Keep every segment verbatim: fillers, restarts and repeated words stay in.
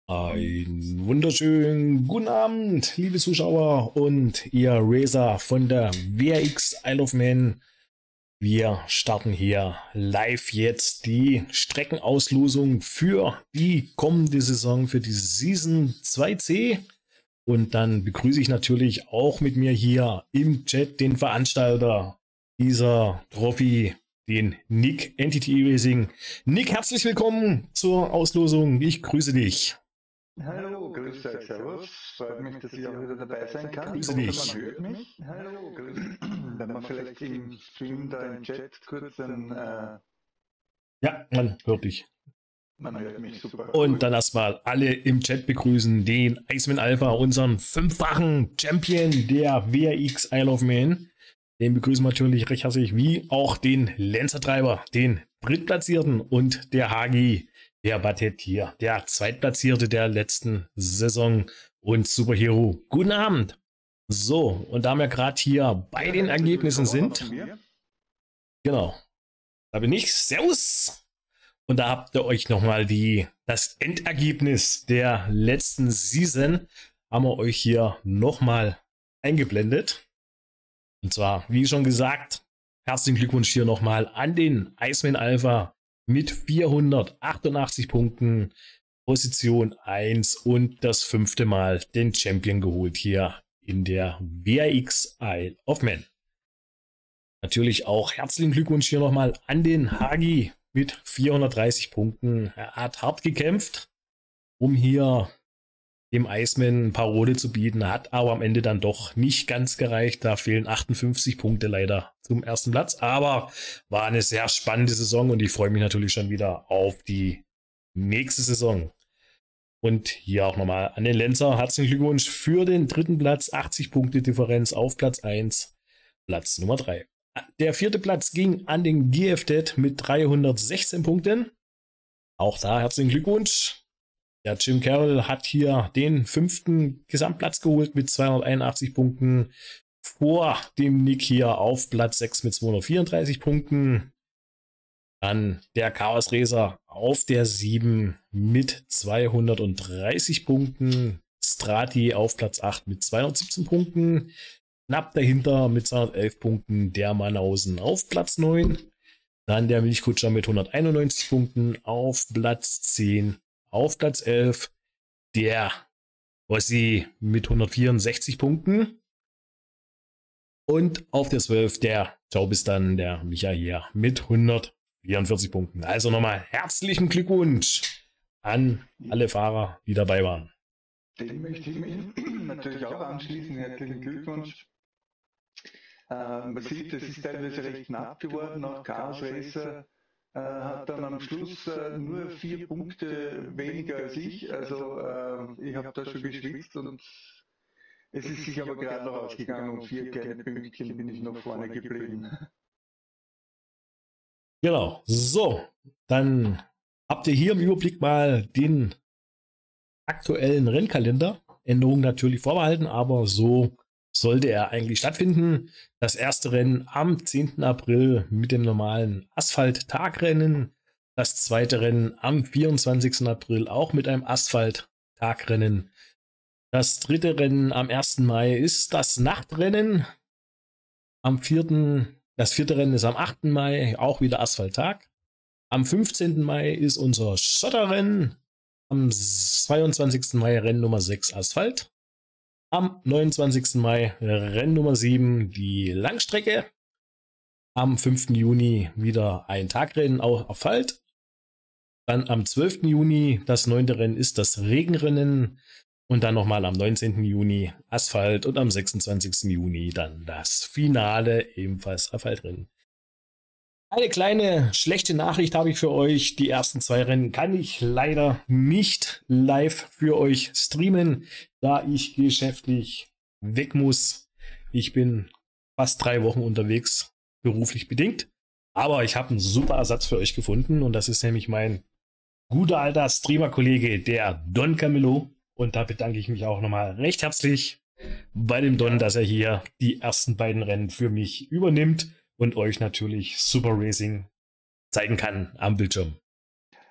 Einen wunderschönen guten Abend, liebe Zuschauer und ihr Racer von der W R X Isle of Man. Wir starten hier live jetzt die Streckenauslosung für die kommende Saison, für die Season zwei C. Und dann begrüße ich natürlich auch mit mir hier im Chat den Veranstalter dieser Trophy, den Nick Entity Racing. Nick, herzlich willkommen zur Auslosung. Ich grüße dich. Hallo, grüß euch, servus. Freut mich, dass ich auch wieder dabei sein kann. Grüße Ich hoffe, dich. man hört mich. Hallo, grüß dich. Wenn man vielleicht im Stream da im Chat kurz ein... Äh, Ja, man hört dich. man hört mich super. Und dann erstmal alle im Chat begrüßen den Iceman Alpha, unseren fünffachen Champion der W R X Isle of Man. Den begrüßen wir natürlich recht herzlich, wie auch den Lancer-Treiber, den Drittplatzierten und der Hagi, der Battet hier, der Zweitplatzierte der letzten Saison und Superhero. Guten Abend. So, und da wir gerade hier bei den Ergebnissen sind, genau, da bin ich, Servus. Und da habt ihr euch nochmal die, das Endergebnis der letzten Season, haben wir euch hier nochmal eingeblendet. Und zwar, wie schon gesagt, herzlichen Glückwunsch hier nochmal an den Iceman Alpha mit vierhundertachtundachtzig Punkten, Position eins und das fünfte Mal den Champion geholt hier in der W R X Isle of Man. Natürlich auch herzlichen Glückwunsch hier nochmal an den Hagi mit vierhundertdreißig Punkten. Er hat hart gekämpft, um hier dem Iceman Parole zu bieten, hat aber am Ende dann doch nicht ganz gereicht. Da fehlen achtundfünfzig Punkte leider zum ersten Platz. Aber war eine sehr spannende Saison und ich freue mich natürlich schon wieder auf die nächste Saison. Und hier auch nochmal an den Lenzer. Herzlichen Glückwunsch für den dritten Platz. achtzig Punkte Differenz auf Platz eins, Platz Nummer drei. Der vierte Platz ging an den G F D mit dreihundertsechzehn Punkten. Auch da herzlichen Glückwunsch. Der Jim Carroll hat hier den fünften Gesamtplatz geholt mit zweihunderteinundachtzig Punkten. Vor dem Nick hier auf Platz sechs mit zweihundertvierunddreißig Punkten. Dann der Chaos Racer auf der sieben mit zweihundertdreißig Punkten. Strati auf Platz acht mit zweihundertsiebzehn Punkten. Knapp dahinter mit zweihundertelf Punkten der Mannhausen auf Platz neun. Dann der Milchkutscher mit hunderteinundneunzig Punkten auf Platz zehn. Auf Platz elf der Ossi mit hundertvierundsechzig Punkten. Und auf der zwölf der, ciao bis dann, der Micha hier mit hundertvierundvierzig Punkten. Also nochmal herzlichen Glückwunsch an alle Fahrer, die dabei waren. Den möchte ich mich natürlich auch anschließen. Herzlichen Glückwunsch. Äh, man sieht, es ist teilweise recht knapp geworden. Auch Chaos Racer äh, hat dann am Schluss äh, nur vier Punkte weniger als ich. Also äh, ich habe da schon geschwitzt und es ist sich aber gerade noch ausgegangen. Um vier kleine Pünktchen bin ich noch vorne geblieben. Genau, so, dann habt ihr hier im Überblick mal den aktuellen Rennkalender. Änderungen natürlich vorbehalten, aber so sollte er eigentlich stattfinden. Das erste Rennen am zehnten April mit dem normalen Asphalt-Tagrennen. Das zweite Rennen am vierundzwanzigsten April auch mit einem Asphalt-Tagrennen. Das dritte Rennen am ersten Mai ist das Nachtrennen. Am vierten Das vierte Rennen ist am achten Mai, auch wieder Asphalt-Tag. Am fünfzehnten Mai ist unser Schotterrennen. Am zweiundzwanzigsten Mai Rennen Nummer sechs Asphalt. Am neunundzwanzigsten Mai Rennen Nummer sieben die Langstrecke. Am fünften Juni wieder ein Tagrennen auf Asphalt. Dann am zwölften Juni das neunte Rennen ist das Regenrennen. Und dann nochmal am neunzehnten Juni Asphalt und am sechsundzwanzigsten Juni dann das Finale, ebenfalls Asphaltrennen. Eine kleine schlechte Nachricht habe ich für euch. Die ersten zwei Rennen kann ich leider nicht live für euch streamen, da ich geschäftlich weg muss. Ich bin fast drei Wochen unterwegs, beruflich bedingt. Aber ich habe einen super Ersatz für euch gefunden und das ist nämlich mein guter alter Streamer-Kollege, der Don Camillo. Und da bedanke ich mich auch nochmal recht herzlich bei dem Don, dass er hier die ersten beiden Rennen für mich übernimmt und euch natürlich Super Racing zeigen kann am Bildschirm.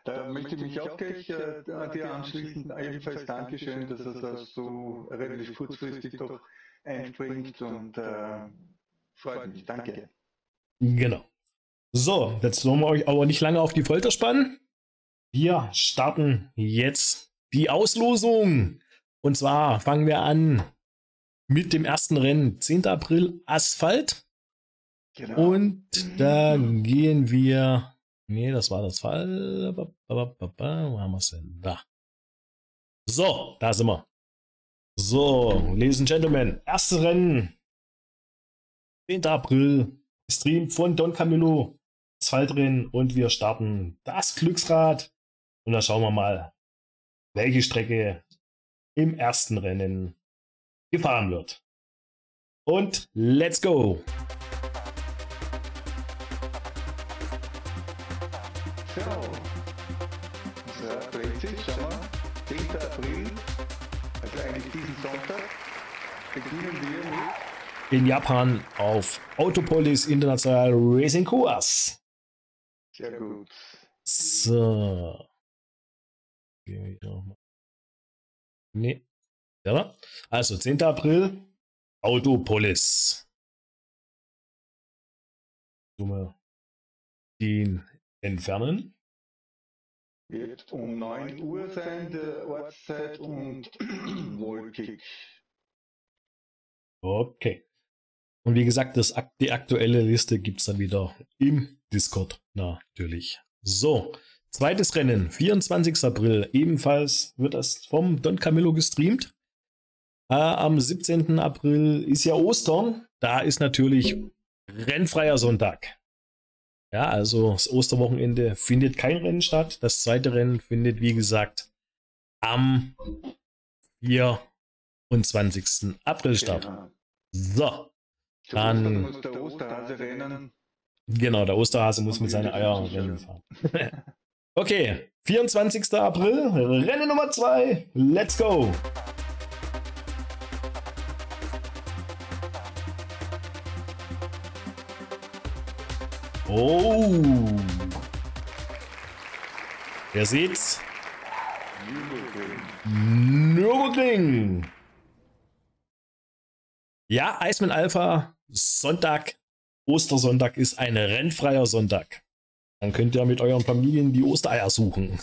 Da möchte ich mich auch gleich äh, dir anschließen. Ebenfalls Dankeschön, dass er das so relativ kurzfristig doch einspringt und äh, freut mich. Danke. Genau. So, jetzt wollen wir euch aber nicht lange auf die Folter spannen. Wir starten jetzt die Auslosung. Und zwar fangen wir an mit dem ersten Rennen, zehnten April, Asphalt. Genau. Und da gehen wir... Nee, das war das Fall. Wo haben wir es denn? Da. So, da sind wir. So, Ladies and Gentlemen, erstes Rennen. zehnten April, Stream von Don Camillo, Asphaltrennen, und wir starten das Glücksrad. Und dann schauen wir mal, welche Strecke im ersten Rennen gefahren wird. Und let's go! So, so dreht sich, schauen wir, zehnten April, also eigentlich diesen Sonntag, beginnen wir mit in Japan auf Autopolis International Racing Course. Sehr gut. So. Nee. Ja. Also zehnten April, Autopolis. Den entfernen. Wird um neun Uhr sein, der Ortszeit, und wolkig. Okay. Und wie gesagt, das, die aktuelle Liste gibt es dann wieder im Discord natürlich. So, zweites Rennen, vierundzwanzigsten April. Ebenfalls wird das vom Don Camillo gestreamt. Äh, am siebzehnten April ist ja Ostern. Da ist natürlich rennfreier Sonntag. Ja, also das Osterwochenende findet kein Rennen statt. Das zweite Rennen findet, wie gesagt, am vierundzwanzigsten April statt. Genau. So, Zu dann... Ostern muss der Osterhase rennen. Genau, der Osterhase muss mit seinen Eiern rennen fahren. Okay, vierundzwanzigsten April, Rennen Nummer zwei. Let's go! Oh! Ihr seht's. Nürburgring. Ja, Iceman Alpha, Sonntag, Ostersonntag ist ein rennfreier Sonntag. Dann könnt ihr mit euren Familien die Ostereier suchen.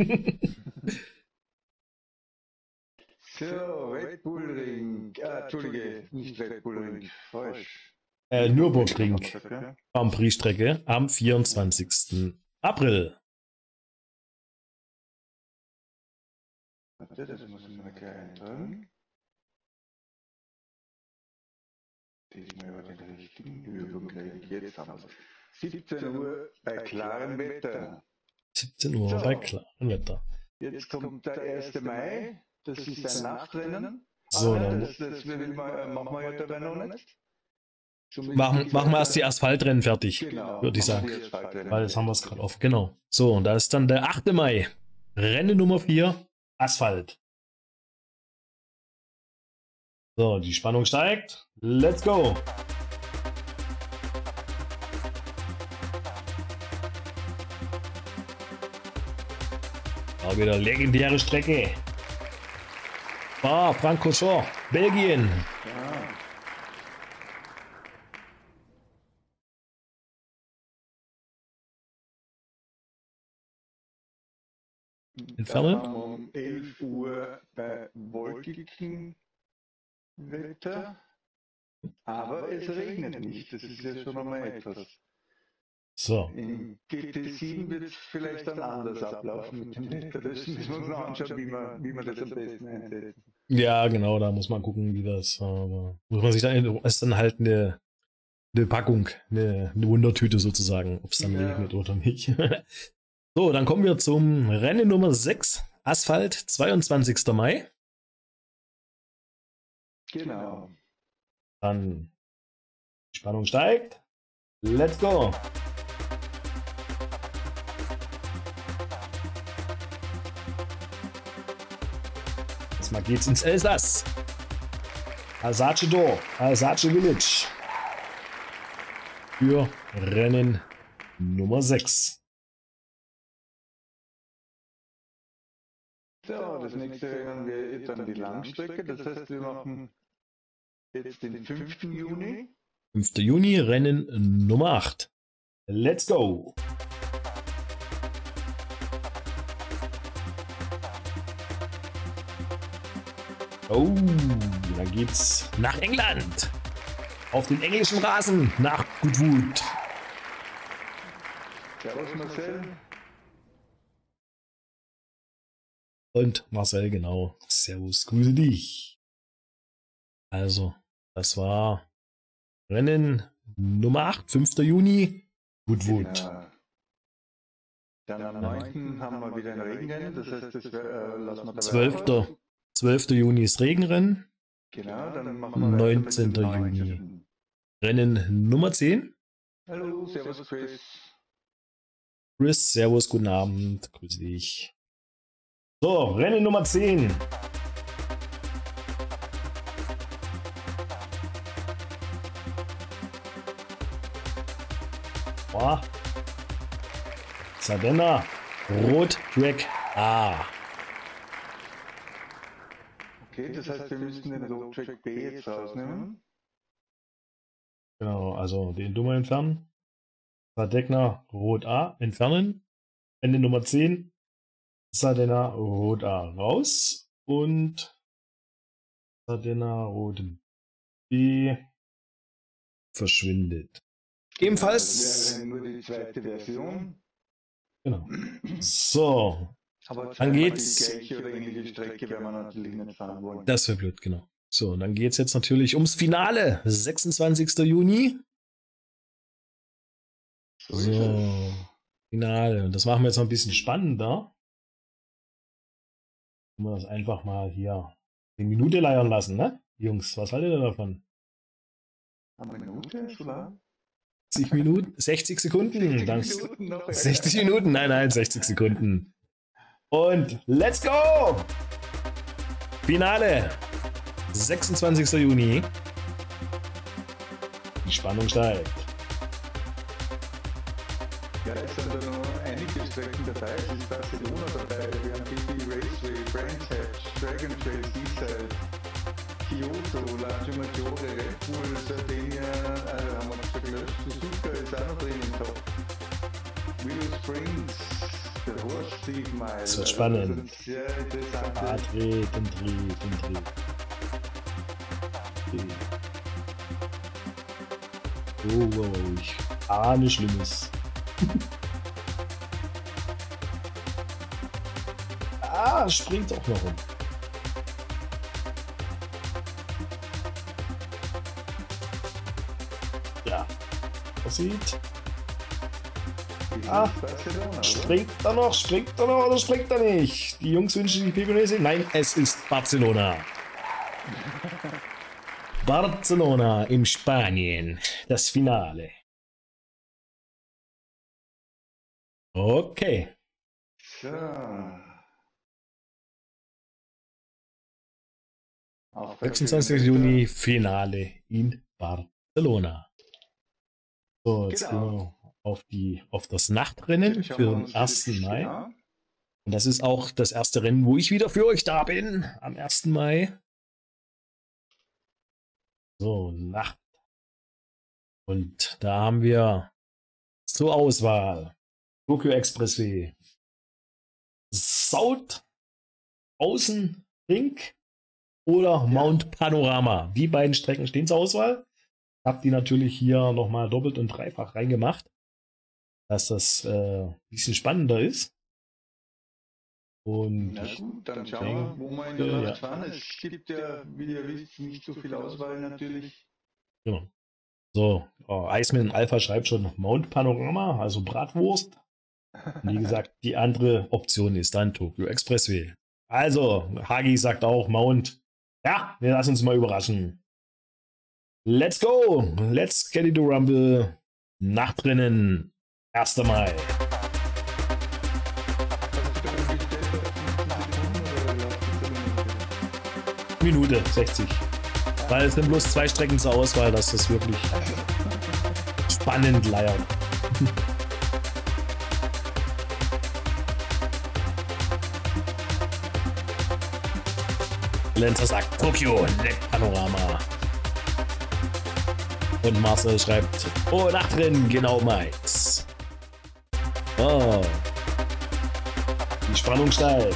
So, Red Bull Ring. Ah, Entschuldige, nicht Red Bull Ring. Falsch. Äh, Nürburgring. Grand Prix Strecke am vierundzwanzigsten April. Warte, das muss ich mal gleich eintragen. Diesmal über den richtigen Nürburgring. Jetzt haben wir es. siebzehn Uhr bei klarem Wetter. siebzehn Uhr So. bei klarem Wetter. Jetzt kommt der erste Mai. Das ist ein Nachtrennen. So, Ah, dann das, das will ich mal, machen wir ja dabei noch nicht. Somit machen, die machen wir erst die Wetter- Asphaltrennen fertig, Genau, würde ich machen sagen. wir die Asphaltrennen. Weil jetzt haben wir es gerade offen. Genau. So, und da ist dann der achte Mai. Rennen Nummer vier, Asphalt. So, die Spannung steigt. Let's go! Auch wieder legendäre Strecke. Ah, Francorchamps, Belgien. Ja. Entfernen. Da waren wir um elf Uhr bei wolkigem Wetter, aber es regnet nicht. Das ist ja schon einmal etwas. So, In G T sieben wird es vielleicht dann anders ablaufen mit dem Wetter. Das müssen wir uns noch anschauen, wie wir, wie wir das am besten einsetzen. ja, genau, da muss man gucken, wie das. Aber muss man sich dann, ist dann halt eine, eine Packung, eine, eine Wundertüte sozusagen, ob es dann Ja. regnet oder nicht. So, dann kommen wir zum Rennen Nummer sechs, Asphalt, zweiundzwanzigsten Mai. Genau. Dann die Spannung steigt. Let's go! Jetzt mal geht's ins Elsass. Alsace Dorf, Alsace Village. Für Rennen Nummer sechs. So, das nächste Rennen wäre jetzt dann die Langstrecke. Das heißt, wir machen jetzt den fünften Juni. fünfter Juni, Rennen Nummer acht. Let's go! Oh, da geht's nach England. Auf den englischen Rasen nach Goodwood. Servus Marcel. Und Marcel, genau. Servus, grüße dich. Also, das war Rennen Nummer acht, fünfter Juni, Goodwood. Genau. Dann am neunten haben wir wieder ein Regenrennen, das heißt, das wär, äh, lassen wir dabei zwölfter zwölfter Juni ist Regenrennen. Genau, dann machen wir neunzehnter Juni. Rennen Nummer zehn. Hallo, servus Chris. Chris, servus, guten Abend, grüße dich. So, Rennen Nummer zehn. Boah. Sardenna, Rot Track A. Okay, das heißt, wir müssen den Road Track B jetzt rausnehmen. Genau, also den Dummer entfernen. Sardenna, Rot A entfernen. Ende Nummer zehn. Sardenna, Rot A raus. Und Sardenna, Rot B verschwindet. Ebenfalls. Das wäre nur die zweite Version. Genau. So. Aber dann geht's. Die gleiche oder ähnliche Strecke, wenn wir natürlich nicht fahren wollen. Das wäre blöd, genau. So, dann geht es jetzt natürlich ums Finale. sechsundzwanzigster Juni. So, Finale. Und das machen wir jetzt noch ein bisschen spannender. Können wir das einfach mal hier eine Minute leiern lassen, ne? Jungs, was haltet ihr davon? Eine Minute, so lang? sechzig Minuten? sechzig Sekunden? Dann Minuten noch, ja. sechzig Minuten? Nein, nein, sechzig Sekunden. Und let's go! Finale. sechsundzwanzigster Juni. Die Spannung steigt. Ja, es sind da noch einige Strecken dabei. Es ist Barcelona dabei. Wir haben B B Raceway, Brands Hatch, Dragon Trail, Seaside, Kyoto, Lago Maggiore, Red Bull, Sardinia, äh, haben wir noch schon gelöscht. Suzuka ist auch noch drin im Top. Willow Springs, der Horse Steve Mile. Das wird spannend. Also, das ist sehr interessant. Ah, dreht und dreht und dreht. Okay. Oh, wow, wow, ich ahne Schlimmes. Ah, springt auch noch rum. Ja, das sieht. Ah, springt er noch, springt er noch oder springt er nicht? Die Jungs wünschen sich Pegonese. Nein, es ist Barcelona. Barcelona in Spanien. Das Finale. Okay. So. sechsundzwanzigster Juni, Finale in Barcelona. So, jetzt Genau. gehen wir auf, die, auf das Nachtrennen für den ersten Mai. Und das ist auch das erste Rennen, wo ich wieder für euch da bin, am ersten Mai. So, Nacht. Und da haben wir zur Auswahl Tokyo Expressway, South Außen Ring oder Mount Panorama. Die beiden Strecken stehen zur Auswahl. Ich habe die natürlich hier nochmal doppelt und dreifach reingemacht, dass das äh, ein bisschen spannender ist. Und Na gut, dann schauen wir, wo wir in der Ja, Nacht ja. fahren. Es gibt ja, wie ihr wisst, nicht so viel Auswahl natürlich. genau. So, oh, Iceman Alpha schreibt schon Mount Panorama, also Bratwurst. Und wie gesagt, die andere Option ist dann Tokyo Expressway. Also, Hagi sagt auch Mount. Ja, wir lassen uns mal überraschen. Let's go! Let's get it to Rumble. Nachtrennen. erster Mai. Minute sechzig. Weil es sind bloß zwei Strecken zur Auswahl, dass das wirklich spannend leiert. Lenzer sagt Tokio, Leck Panorama. Und Marcel schreibt, oh, Nachtrennen, genau meins. Oh. Die Spannung steigt.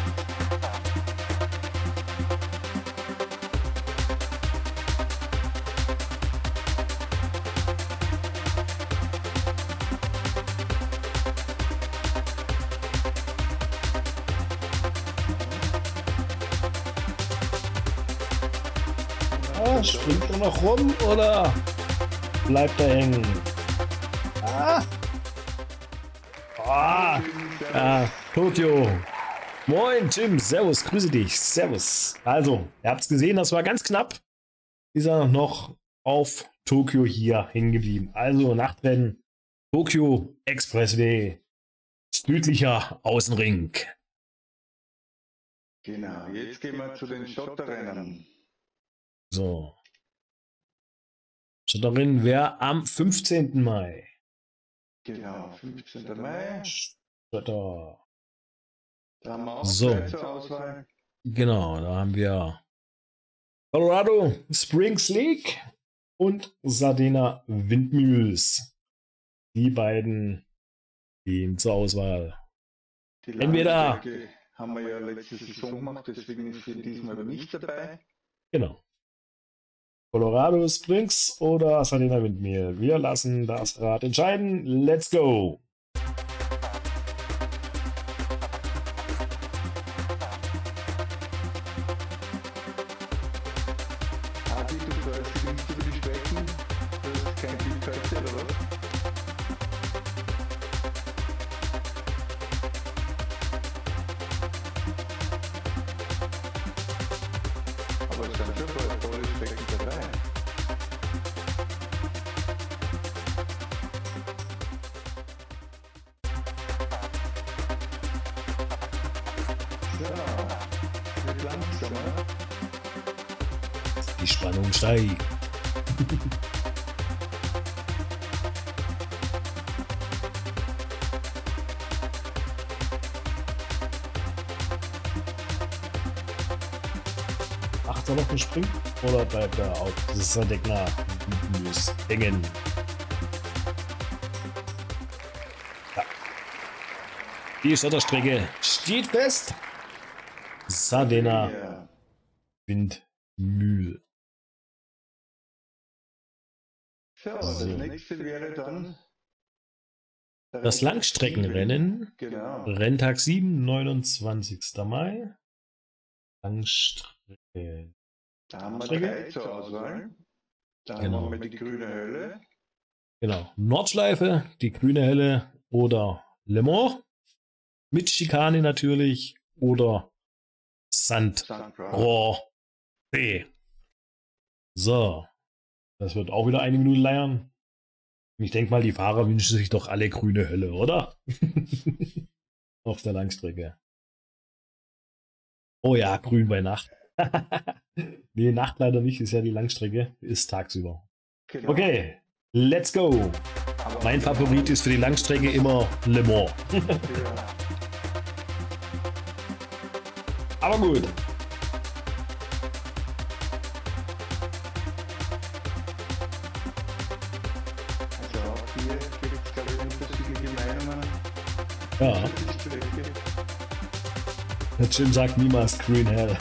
Ah, springt er noch rum oder bleibt er hängen? Ah! Ah! Ah, Tokio! Moin, Jim! Servus, grüße dich! Servus! Also, ihr habt es gesehen, das war ganz knapp. Ist er noch auf Tokio hier hängen geblieben. Also, Nachtrennen, Tokio Expressway, südlicher Außenring. Genau, jetzt gehen wir zu den Schotterrennen. So. Schotterrennen wäre am fünfzehnten Mai. Genau, fünfzehnten Mai. Schotter. Da haben wir auch So. zwei zur Auswahl. Genau, da haben wir Colorado Springs League und Sardena Windmühls. Die beiden gehen zur Auswahl. Die Entweder- Langstrecke haben wir ja letzte Saison gemacht, deswegen ist sie diesmal nicht dabei. Genau. Colorado Springs oder Sardena Windmill. Wir lassen das Rad entscheiden. Let's go! Adi, du freust dich nicht über die Strecken. Du hast kein Glück heute, oder was? Aber es sind schon ein paar tolle Strecken dabei. So, wird langsamer. Die Spannung steigt. Macht er noch einen Spring oder bleibt er auf Sadegna hängen? Ja. Die Schotterstrecke steht fest. Sardena Ja. Windmühl. So, das So. nächste wäre dann Das Langstreckenrennen. Genau. Renntag sieben, neunundzwanzigster Mai. Langstrecke. Da haben wir Strecke? drei zur Auswahl. Da Genau. haben wir die grüne Hölle. Genau. Nordschleife, die grüne Helle oder Le Mans. Mit Schikane natürlich. Oder Sand. Sankt Rohr B. So. Das wird auch wieder eine Minute leiern. Ich denke mal, die Fahrer wünschen sich doch alle grüne Hölle, oder? Auf der Langstrecke. Oh ja, grün bei Nacht. Nee, Nacht leider nicht, ist ja die Langstrecke, ist tagsüber. Genau. Okay, let's go. Aber Mein Favorit ist für die Langstrecke immer Le Mans. Ja. Aber gut. Also auch hier gibt es, glaube ich, unterschiedliche Meinungen. Ja, Die Strecke. der Jim sagt niemals Green Hell.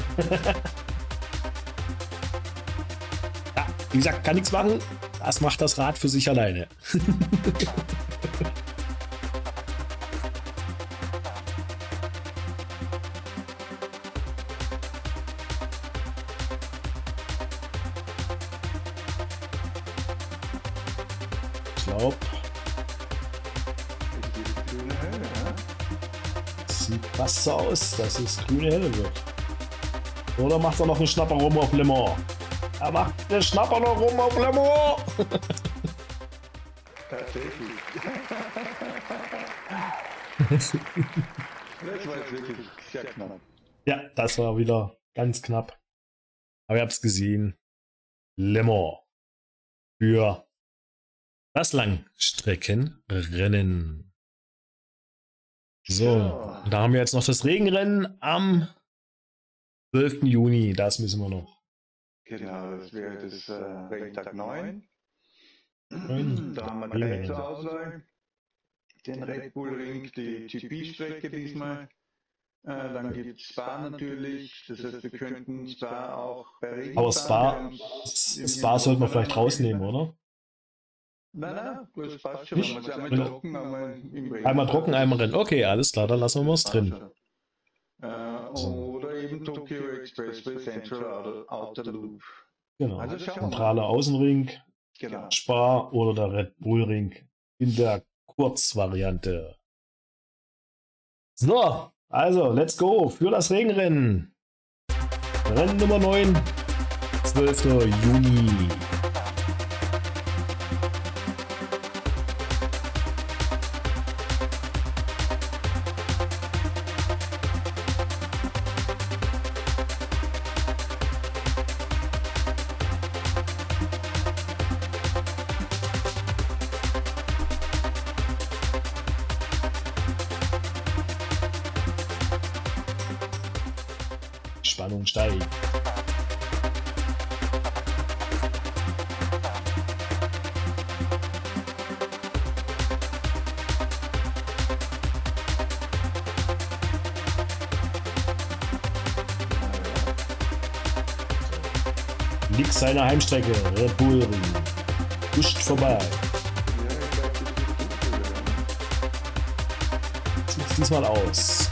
Ja, wie gesagt, kann nichts machen. Das macht das Rad für sich alleine. Ich glaube, Das ist die grüne Hölle, ja? sieht fast so aus, dass es grüne Helle wird. Oder macht er noch einen Schnapper rum auf Le Mans? Er macht den Schnapper noch rum auf Le Mans. Tatsächlich. Das war jetzt wirklich sehr knapp. Ja, das war wieder ganz knapp. Aber ihr habt es gesehen. Le Mans. Für das Langstreckenrennen. So, Ja. und da haben wir jetzt noch das Regenrennen am zwölften Juni, das müssen wir noch. Genau, das wäre das äh, Renntag neun. Neun. Da haben wir drei zur Auswahl. Den Red Bull Ring, die G P-Strecke diesmal. Äh, dann gibt es Spa natürlich. Das heißt, wir könnten Spa auch bei Regen Aber fahren. Spa, Spa sollten wir vielleicht rausnehmen, oder? Nein, nein, das passt schon. Nicht? Wenn wir einmal trocken, einmal im Regen. Einmal trocken, einmal rennen. Okay, alles klar, dann lassen wir es drin. Äh, oder eben Tokyo Expressway Central Outer, Outer Loop. Genau. Also Zentrale Außenring, genau. Spa oder der Red Bull Ring in der Kurzvariante. So, also, let's go für das Regenrennen. Rennen Nummer neun, zwölften Juni. Spannung steigt. Nix seiner Heimstrecke, Red Bull Ring. Huscht vorbei. Sieht's diesmal aus.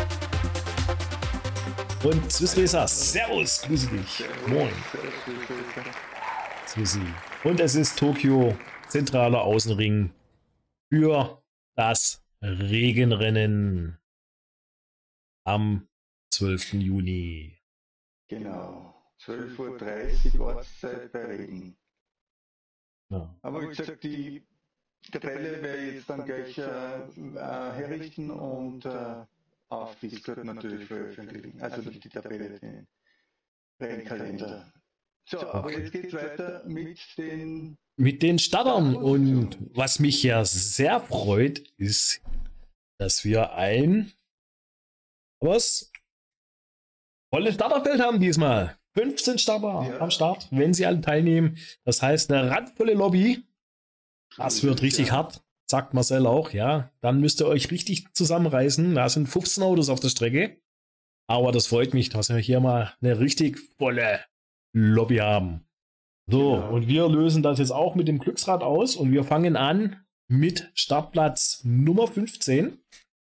Und Swiss Racer, servus, grüße dich. Moin. Swissy. Und es ist Tokio, zentraler Außenring für das Regenrennen am zwölften Juni. Genau, zwölf Uhr dreißig Ortszeit bei Regen. Ja. Aber wie gesagt, die Tabelle werde ich jetzt dann gleich äh, äh, herrichten und äh, auf Discord natürlich veröffentlichen. Also nicht die Tabelle, den Rennkalender. So, aber Okay. jetzt geht es weiter mit den... Mit den Startern. Und was mich ja sehr freut, ist, dass wir ein was? Volles Starterfeld haben diesmal. fünfzehn Starter Ja. am Start, wenn sie alle teilnehmen. Das heißt, eine randvolle Lobby. Das wird richtig ja. hart. Sagt Marcel auch, ja. Dann müsst ihr euch richtig zusammenreißen. Da sind fünfzehn Autos auf der Strecke. Aber das freut mich, dass wir hier mal eine richtig volle Lobby haben. So, Genau. und wir lösen das jetzt auch mit dem Glücksrad aus. Und wir fangen an mit Startplatz Nummer fünfzehn.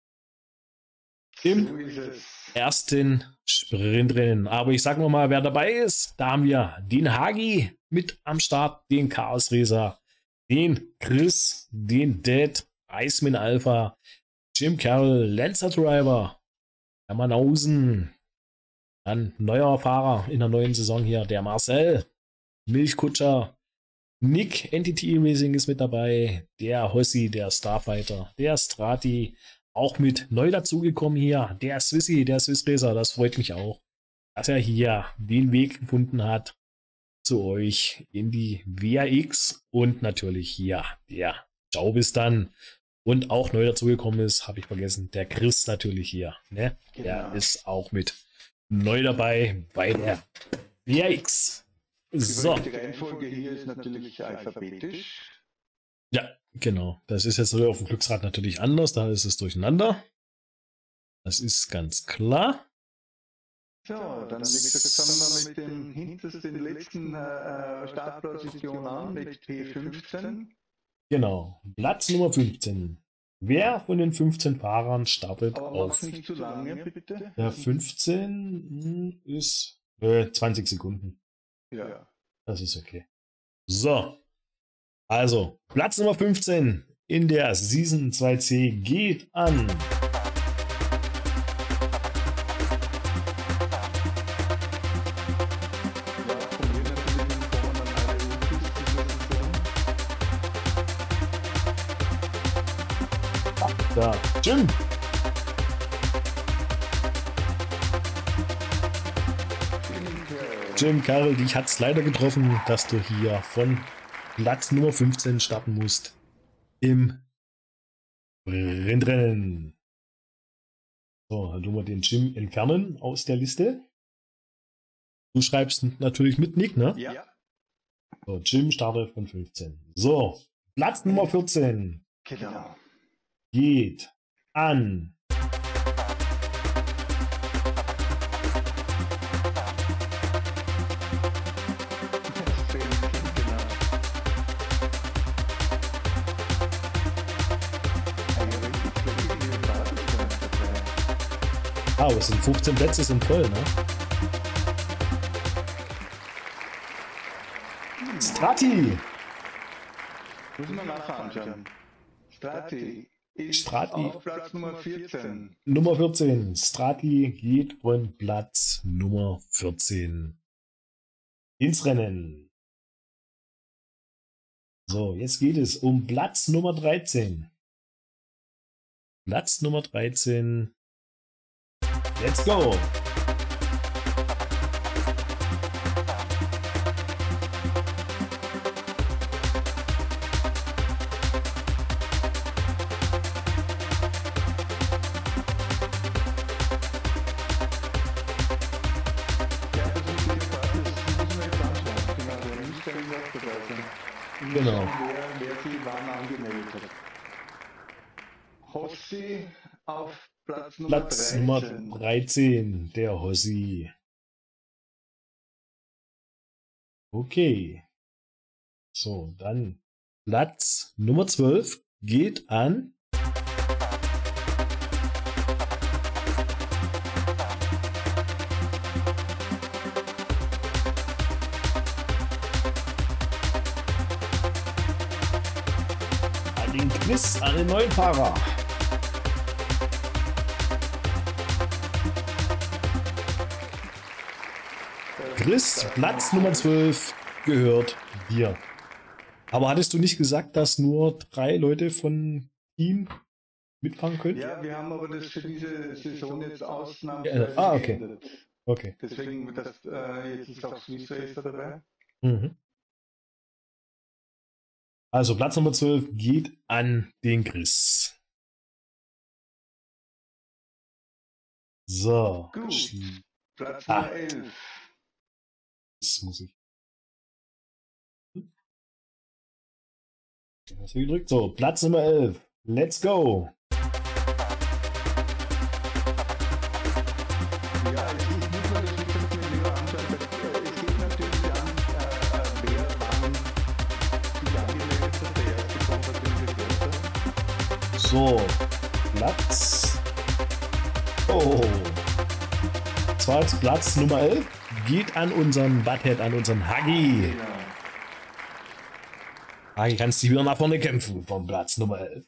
Im So ist es. ersten Sprintrennen. Aber ich sag noch mal, wer dabei ist. Da haben wir den Hagi mit am Start, den Chaos Racer, den Chris, den Dad, Iceman Alpha, Jim Carroll, Lancer Driver, der Manausen, dann neuer Fahrer in der neuen Saison hier, der Marcel, Milchkutscher, Nick, Entity Racing ist mit dabei, der Hossi, der Starfighter, der Strati, auch mit neu dazugekommen hier, der Swissy, der Swiss Racer, das freut mich auch, dass er hier den Weg gefunden hat zu euch in die W R X und natürlich hier der Ciao bis dann. Und auch neu dazugekommen ist, habe ich vergessen, der Chris natürlich hier. Ne? Genau. Der ist auch mit neu dabei bei der W R X. So. Die Reihenfolge hier ist natürlich alphabetisch. Ja, genau. Das ist jetzt so auf dem Glücksrad natürlich anders. Da ist es durcheinander. Das ist ganz klar. So, dann wie gesagt, fangen wir mit den hintersten letzten äh, Startpositionen an, mit P fünfzehn. Genau. Platz Nummer fünfzehn. Wer von den fünfzehn Fahrern startet Aber auf? mach's nicht zu lange, bitte. Der fünfzehn ist äh, zwanzig Sekunden. Ja. Das ist okay. So. Also, Platz Nummer fünfzehn in der Season zwei C geht an. Da, Jim. Jim Carroll, dich hat es leider getroffen, dass du hier von Platz Nummer fünfzehn starten musst im Rennrennen. So, dann tun wir den Jim entfernen aus der Liste. Du schreibst natürlich mit Nick, ne? Ja. So, Jim startet von fünfzehn. So, Platz Nummer vierzehn. Genau. Geht an. Ah, es sind fünfzehn Plätze, sind voll, ne? Strati! Müssen wir nachher anschauen. Strati ist Strati. auf Platz Nummer vierzehn. Nummer vierzehn. Strati geht von Platz Nummer vierzehn ins Rennen. So, jetzt geht es um Platz Nummer dreizehn. Platz Nummer dreizehn. Let's go! Genau. Wer, wer sie wann angemeldet hat. Hossi auf Platz Nummer Platz dreizehn. Nummer dreizehn, der Hossi. Okay. So, dann Platz Nummer zwölf geht an an den Quiz, an den neuen Fahrer. Chris, Platz Nummer zwölf gehört dir. Aber hattest du nicht gesagt, dass nur drei Leute von Team mitfahren können? Ja, wir haben aber das für diese Saison jetzt Ja, ausnahmsweise ah, okay. geändert. Okay. Deswegen, das, äh, jetzt ist auch Swiss Racer dabei. Mhm. Also Platz Nummer zwölf geht an den Chris. So. Gut. Platz Ah. Nummer elf. Das muss ich. Hast du gedrückt? So, Platz Nummer elf. Let's go. Ja, ich, ich muss mir das wie gesagt mit Lehrer anschauen. weil, äh, Es geht natürlich an, äh, äh, wer wann sich angemeldet hat. Der erste kommt natürlich als erster. So, Platz. Oh. Zwar jetzt Platz Nummer elf geht an unseren Butthead, an unseren Huggy. Genau. Huggy, kannst dich wieder nach vorne kämpfen vom Platz Nummer elf.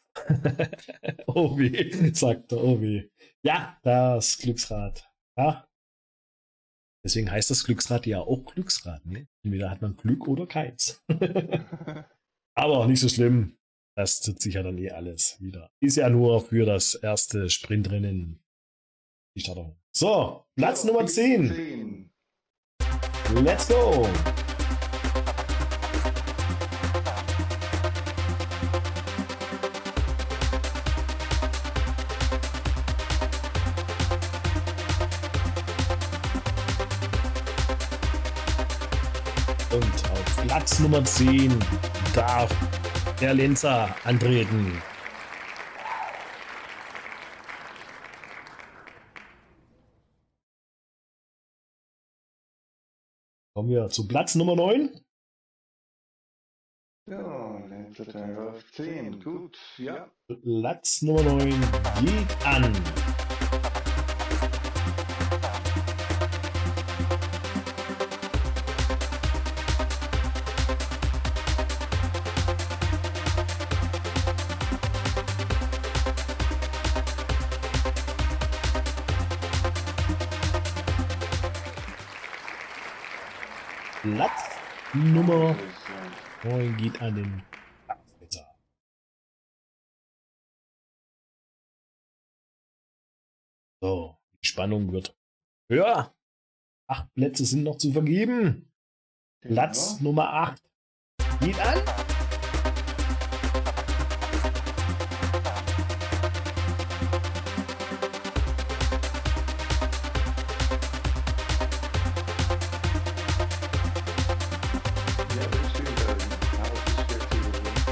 Obi, sagt der Obi. Ja, das Glücksrad. Ja. Deswegen heißt das Glücksrad ja auch Glücksrad. Ne? Entweder hat man Glück oder keins. Aber nicht so schlimm. Das tut sich ja dann eh alles wieder. Ist ja nur für das erste Sprintrennen. Die Startung. So, Platz Nummer zehn. zehn. Let's go! Und auf Platz Nummer zehn darf der Lenzer antreten. Kommen wir zu Platz Nummer neun. Ja, Lenzer Driver auf zehn. Gut, ja. Platz Nummer neun geht an. Platz Nummer neun geht an den Abflitzer. So, die Spannung wird höher. Acht Plätze sind noch zu vergeben. Platz Genau. Nummer acht geht an.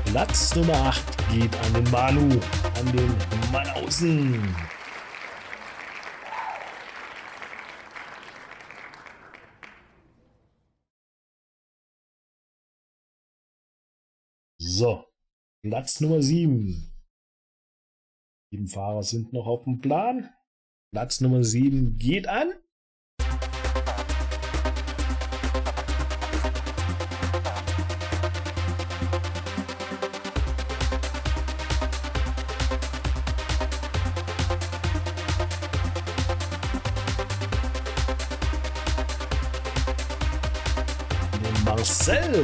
Platz Nummer acht geht an den Manu, an den Manausen. So, Platz Nummer sieben. Sieben Fahrer sind noch auf dem Plan. Platz Nummer sieben geht an. Marcel.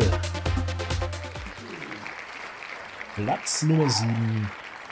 Platz Nummer sieben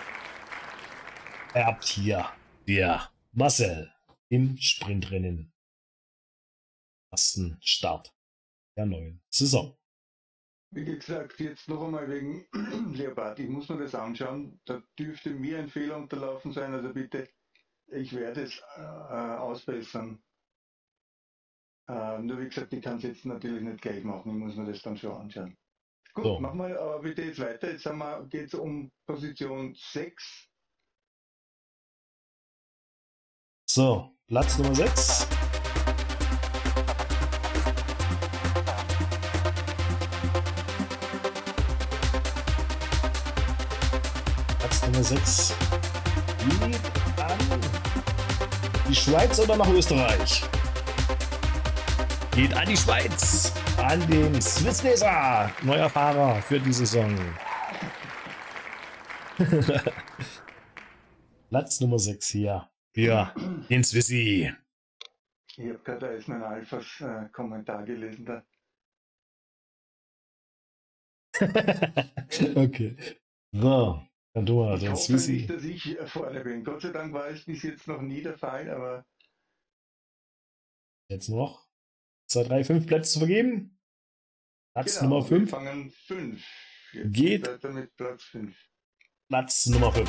erbt hier der Marcel im Sprintrennen. Ersten Start der neuen Saison. Wie gesagt, jetzt noch einmal wegen Leopard. Ich muss mir das anschauen. Da dürfte mir ein Fehler unterlaufen sein. Also bitte, ich werde es äh, ausbessern. Äh, nur wie gesagt, ich kann es jetzt natürlich nicht gleich machen. Ich muss mir das dann schon anschauen. Gut, So. machen wir aber bitte jetzt weiter. Jetzt geht es um Position sechs. So, Platz Nummer sechs. Platz Nummer sechs geht an die Schweiz oder nach Österreich? Geht an die Schweiz, an den Swiss Laser, neuer Fahrer für die Saison. Platz Nummer sechs hier für den Swissy. Ich habe gerade als mein Alphas äh, Kommentar gelesen da. Okay. So, dann tun wir Ich den hoffe Swissy. nicht, dass ich vorne bin. Gott sei Dank war es bis jetzt noch nie der Fall, aber Jetzt noch zwei, drei, fünf Plätze zu vergeben. Platz genau, Nummer fünf wir fangen fünf. Jetzt geht weiter mit Platz fünf. Platz Nummer fünf.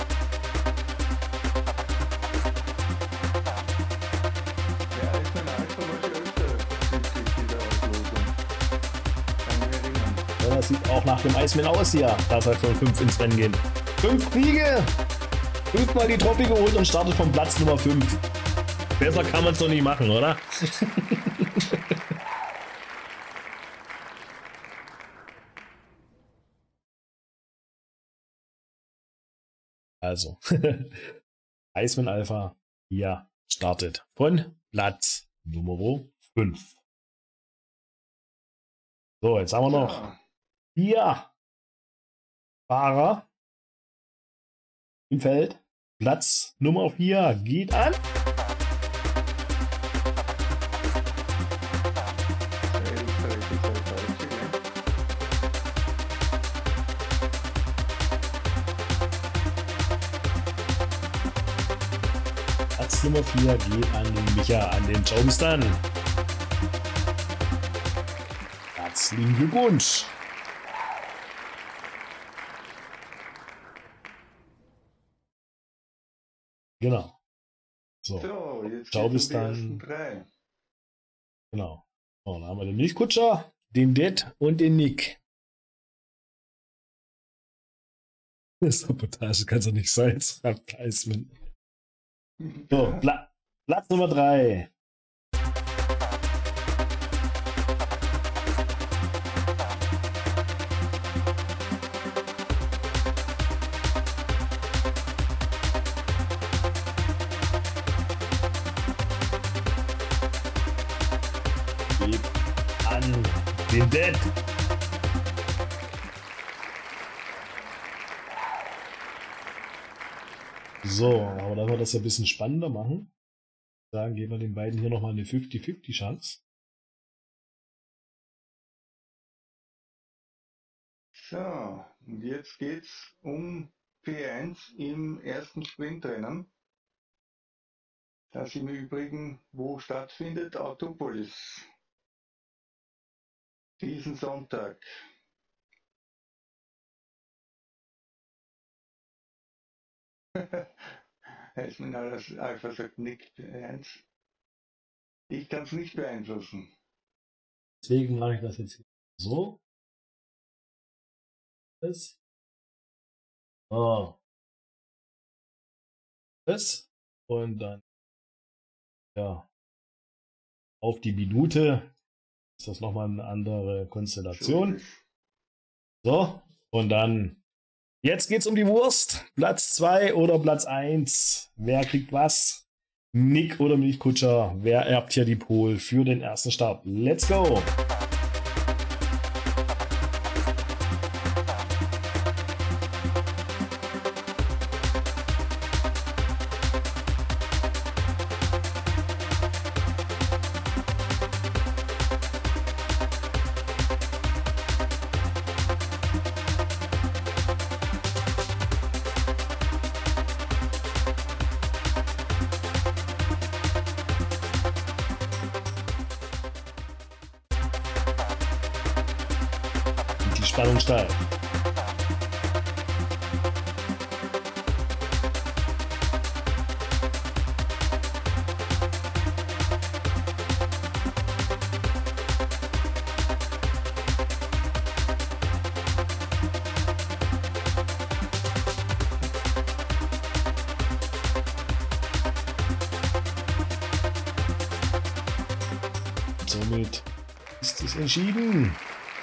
Ja, ist mein Alpha war schon öfter südlich dieser Auslosung. Kann ich mich erinnern. Ja, das sieht auch nach dem Iceman aus hier. Da soll von fünf ins Rennen gehen. Fünf Kriege! Fünfmal die Trophy geholt und startet vom Platz Nummer fünf. Besser kann man es doch nicht machen, oder? Also, Iceman Alpha hier startet von Platz Nummer fünf. So, jetzt haben wir noch Ja, vier Fahrer im Feld. Platz Nummer vier geht an. zwei Österreicher, zwei Deutsche, ja. Platz Nummer vier geht an den Micha, an den Jobstan. Herzlichen Glückwunsch. Genau. So, So, jetzt Ciao, geht's bis um die ersten dann. drei. Genau. So, dann haben wir den Milchkutscher, den Det und den Nick. Sabotage kann es doch nicht sein, sagt Iceman. So, Pla Platz Nummer drei. Geht an den Det. So, aber dass wir das ja ein bisschen spannender machen, sagen, geben wir den beiden hier nochmal eine fünfzig fünfzig Chance. So, und jetzt geht's um P eins im ersten Sprintrennen, das im Übrigen wo stattfindet, Autopolis. Diesen Sonntag. Heißmann Alpha sagt nicht P eins. Ich kann es nicht beeinflussen. Deswegen mache ich das jetzt hier so. Das. Oh. Das. Und dann, ja, auf die Minute ist das nochmal eine andere Konstellation. So, und dann, jetzt geht's um die Wurst. Platz zwei oder Platz eins. Wer kriegt was? Nick oder Milchkutscher? Wer erbt hier die Pole für den ersten Start? Let's go! Die Spannung steigt. Somit ist es entschieden.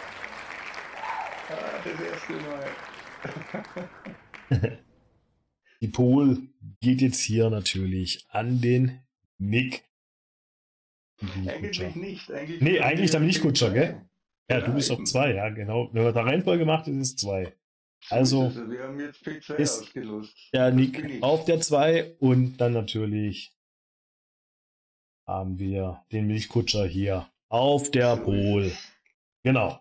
Das erste Mal. Die Pole geht jetzt hier natürlich an den Nick. Eigentlich nicht. Eigentlich nee, eigentlich der Milchkutscher, gell? Ja, ja, du bist eben. auf zwei, ja, genau. Wenn man da Reihenfolge macht, ist es zwei. So Also, ist es. Wir haben jetzt P zwei ist ausgelost. der Das Nick bin ich. auf der zwei und dann natürlich haben wir den Milchkutscher hier auf der So Pole. ist es. Genau.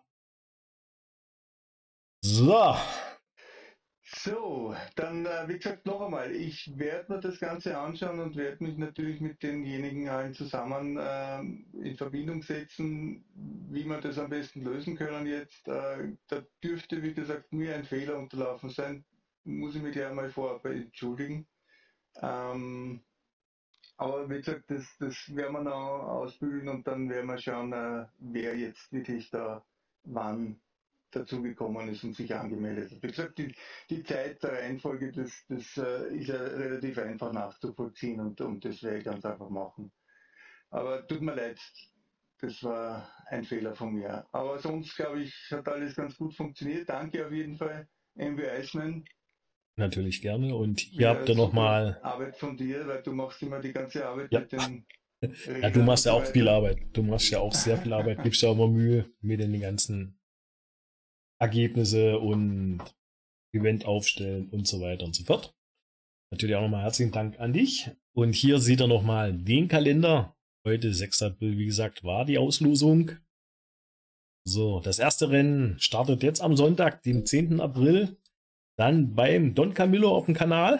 So. So, dann äh, wie gesagt noch einmal, ich werde mir das Ganze anschauen und werde mich natürlich mit denjenigen allen zusammen äh, in Verbindung setzen, wie wir das am besten lösen können jetzt. Äh, da dürfte, wie gesagt, mir ein Fehler unterlaufen sein, muss ich mich gleich mal vorab entschuldigen. Ähm, aber wie gesagt, das, das werden wir noch ausbügeln und dann werden wir schauen, äh, wer jetzt wirklich da wann dazugekommen ist und sich angemeldet hat. Wie gesagt, die, die Zeit der Reihenfolge, das, das äh, ist ja relativ einfach nachzuvollziehen und, und das werde ich ganz einfach machen. Aber tut mir leid, das war ein Fehler von mir. Aber sonst, glaube ich, hat alles ganz gut funktioniert. Danke auf jeden Fall, M W Iceman. Natürlich gerne. Und hier Ja, habt ihr super nochmal. Arbeit von dir, weil du machst immer die ganze Arbeit Ja. mit den Ja, du machst ja auch so viel Arbeit. Du machst ja auch sehr viel Arbeit, gibst ja immer Mühe mit den ganzen Ergebnisse und Event aufstellen und so weiter und so fort. Natürlich auch nochmal herzlichen Dank an dich. Und hier seht ihr nochmal den Kalender. Heute, sechster April, wie gesagt, war die Auslosung. So, das erste Rennen startet jetzt am Sonntag, dem zehnten April. Dann beim Don Camillo auf dem Kanal.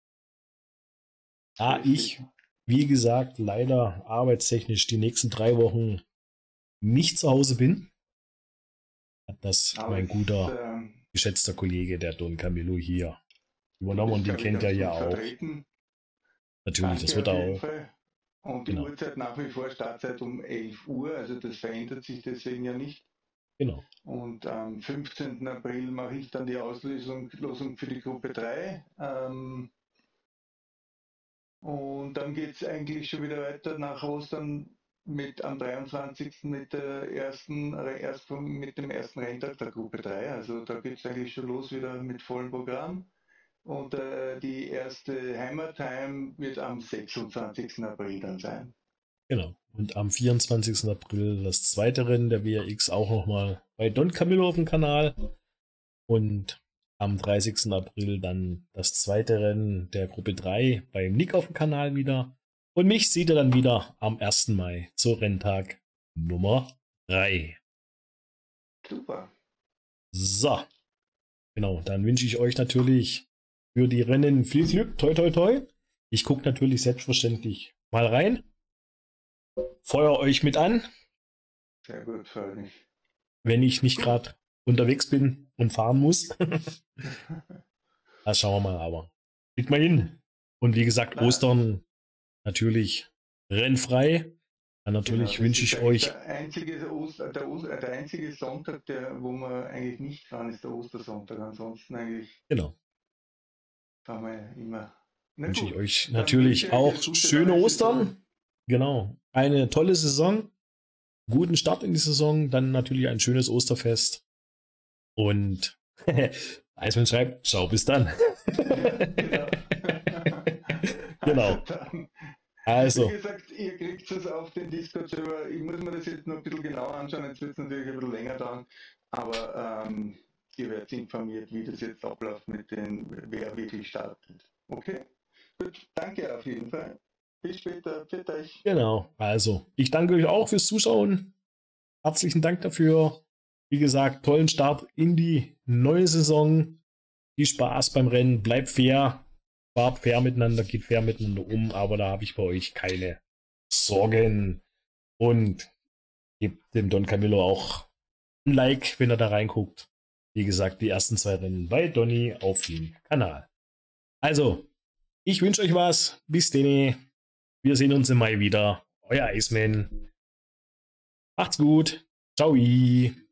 Da ich, wie gesagt, leider arbeitstechnisch die nächsten drei Wochen nicht zu Hause bin, hat das Aber mein es, guter, äh, geschätzter Kollege, der Don Camillo, hier übernommen und bist, den glaub ich, kennt er ganz ja gut auch. vertreten. Natürlich, das Danke wird auf er jeden auch. Fall. Und die Genau. Uhrzeit nach wie vor Startzeit um elf Uhr, also das verändert sich deswegen ja nicht. Genau. Und am fünfzehnten April mache ich dann die Auslosung Losung für die Gruppe drei. Ähm, und dann geht es eigentlich schon wieder weiter nach Ostern mit am dreiundzwanzigsten mit der ersten, erst mit dem ersten Renntag der Gruppe drei. Also da geht es eigentlich schon los wieder mit vollem Programm. Und äh, die erste Heimattime wird am sechsundzwanzigsten April dann sein. Genau. Und am vierundzwanzigsten April das zweite Rennen der W R X auch nochmal bei Don Camillo auf dem Kanal. Und am dreißigsten April dann das zweite Rennen der Gruppe drei beim Nick auf dem Kanal wieder. Und mich seht ihr dann wieder am ersten Mai zur Renntag Nummer drei. Super. So. Genau, dann wünsche ich euch natürlich für die Rennen viel Glück. Toi, toi, toi. Ich gucke natürlich selbstverständlich mal rein. Feuer euch mit an. Sehr gut, freue mich. Wenn ich nicht gerade unterwegs bin und fahren muss. Das schauen wir mal, aber kriegt mal hin. Und wie gesagt, Na. Ostern natürlich rennfrei. Dann natürlich Genau, wünsche das ist ich eigentlich euch. der einzige, Oster, der, Oster, der einzige Sonntag, der, wo man eigentlich nicht fahren, ist der Ostersonntag. Ansonsten eigentlich Genau. fahren wir immer. Na Wünsche ich gut, euch dann wünsche natürlich ich euch auch eine gute schöne neue Ostern. Saison. Genau. Eine tolle Saison. Guten Start in die Saison. Dann natürlich ein schönes Osterfest. Und Eismann schreibt, ciao, bis dann. Genau. Genau. Dann, Also, wie gesagt, ihr kriegt es auf den Discord-Server. Ich muss mir das jetzt noch ein bisschen genauer anschauen. Jetzt wird es natürlich ein bisschen länger dauern. Aber ähm, ihr werdet informiert, wie das jetzt abläuft mit den, wer wirklich startet. Okay? Gut, danke auf jeden Fall. Bis später. Für euch. genau. Also, ich danke euch auch fürs Zuschauen. Herzlichen Dank dafür. Wie gesagt, tollen Start in die neue Saison. Viel Spaß beim Rennen. Bleibt fair. Fahrt fair miteinander, geht fair miteinander um. Aber da habe ich bei euch keine Sorgen. Und gebt dem Don Camillo auch ein Like, wenn er da reinguckt. Wie gesagt, die ersten zwei Rennen bei Donny auf dem Kanal. Also, ich wünsche euch was. Bis denn. Wir sehen uns im Mai wieder. Euer Iceman. Macht's gut. Ciao.